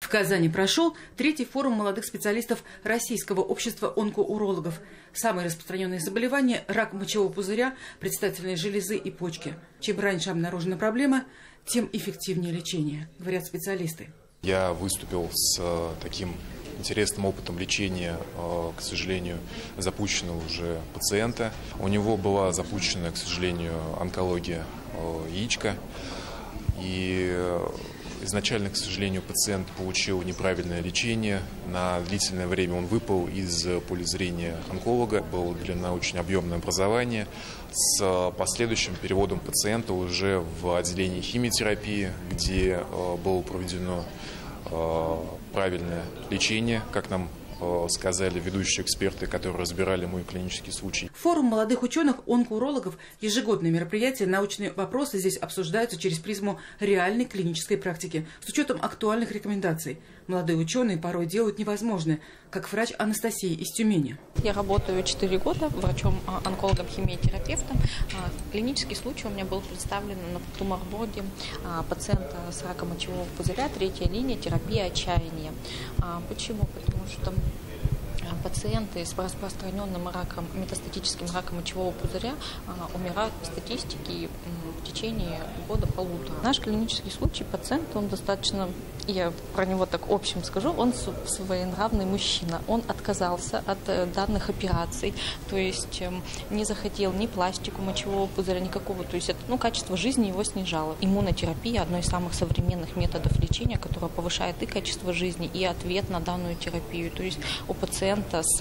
В Казани прошел третий форум молодых специалистов Российского общества онкоурологов. Самые распространенные заболевания – рак мочевого пузыря, предстательной железы и почки. Чем раньше обнаружена проблема, тем эффективнее лечение, говорят специалисты. Я выступил с таким интересным опытом лечения, к сожалению, запущенного уже пациента. У него была запущена, к сожалению, онкология яичка. И изначально, к сожалению, пациент получил неправильное лечение. На длительное время он выпал из поля зрения онколога. Было уделено очень объемное образование с последующим переводом пациента уже в отделение химиотерапии, где было проведено правильное лечение, как нам сказали ведущие эксперты, которые разбирали мой клинический случай. Форум молодых ученых-онкоурологов – ежегодное мероприятие. Научные вопросы здесь обсуждаются через призму реальной клинической практики, с учетом актуальных рекомендаций. Молодые ученые порой делают невозможное, как врач Анастасия из Тюмени. Я работаю 4 года врачом-онкологом-химиотерапевтом. Клинический случай у меня был представлен на туморборде пациента с раком мочевого пузыря, 3-я линия, терапия отчаяния. Почему? Потому что пациенты с распространенным раком, метастатическим раком мочевого пузыря умирают по статистике в течение года-полутора. Наш клинический случай, пациент, он достаточно, я про него так общем скажу, он своенравный мужчина. Он отказался от данных операций, то есть не захотел ни пластику мочевого пузыря, никакого, то есть это, качество жизни его снижало. Иммунотерапия – одно из самых современных методов лечения, которое повышает и качество жизни, и ответ на данную терапию. То есть у пациента с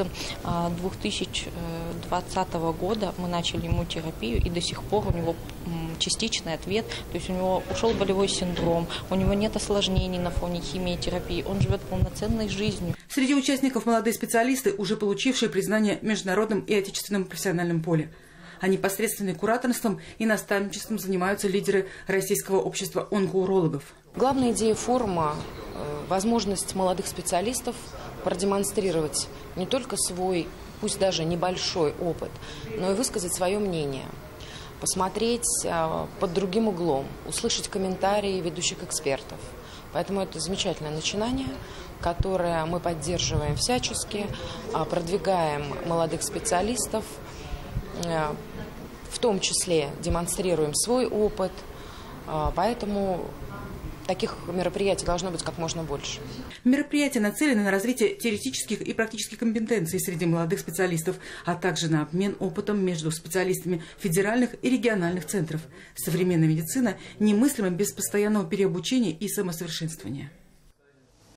2020 года мы начали ему терапию, и до сих пор у него частичный ответ, то есть у него ушел болевой синдром, у него нет осложнений на фоне химиотерапии, он живет полноценной жизнью. Среди участников молодые специалисты, уже получившие признание в международном и отечественном профессиональном поле. А непосредственным кураторством и наставничеством занимаются лидеры Российского общества онкоурологов. Главная идея форума – возможность молодых специалистов продемонстрировать не только свой, пусть даже небольшой опыт, но и высказать свое мнение, посмотреть под другим углом, услышать комментарии ведущих экспертов. Поэтому это замечательное начинание, которое мы поддерживаем всячески, продвигаем молодых специалистов, в том числе демонстрируем свой опыт, поэтому таких мероприятий должно быть как можно больше. Мероприятия нацелены на развитие теоретических и практических компетенций среди молодых специалистов, а также на обмен опытом между специалистами федеральных и региональных центров. Современная медицина немыслима без постоянного переобучения и самосовершенствования.